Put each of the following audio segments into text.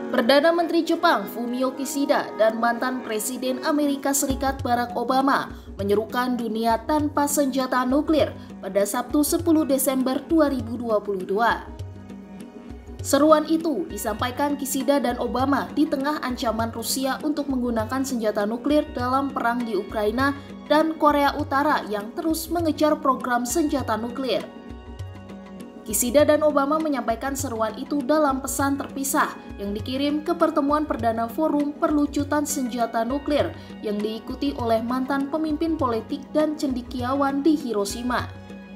Perdana Menteri Jepang Fumio Kishida dan mantan Presiden Amerika Serikat Barack Obama menyerukan dunia tanpa senjata nuklir pada Sabtu 10 Desember 2022. Seruan itu disampaikan Kishida dan Obama di tengah ancaman Rusia untuk menggunakan senjata nuklir dalam perang di Ukraina dan Korea Utara yang terus mengejar program senjata nuklir. Kishida dan Obama menyampaikan seruan itu dalam pesan terpisah yang dikirim ke pertemuan perdana Forum Perlucutan Senjata Nuklir yang diikuti oleh mantan pemimpin politik dan cendekiawan di Hiroshima.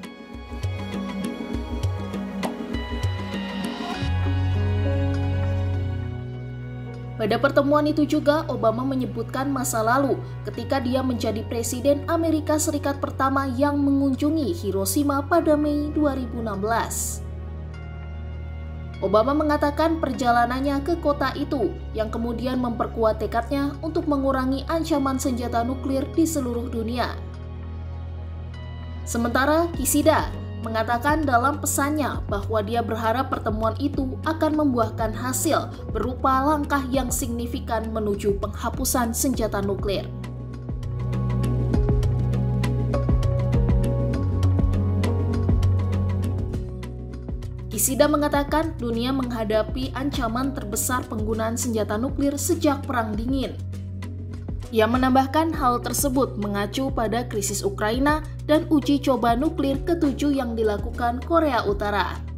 Pada pertemuan itu juga, Obama menyebutkan masa lalu ketika dia menjadi Presiden Amerika Serikat pertama yang mengunjungi Hiroshima pada Mei 2016. Obama mengatakan perjalanannya ke kota itu yang kemudian memperkuat tekadnya untuk mengurangi ancaman senjata nuklir di seluruh dunia. Sementara Kishida mengatakan dalam pesannya bahwa dia berharap pertemuan itu akan membuahkan hasil berupa langkah yang signifikan menuju penghapusan senjata nuklir. Kishida mengatakan dunia menghadapi ancaman terbesar penggunaan senjata nuklir sejak Perang Dingin. Ia menambahkan hal tersebut mengacu pada krisis Ukraina dan uji coba nuklir ke-7 yang dilakukan Korea Utara.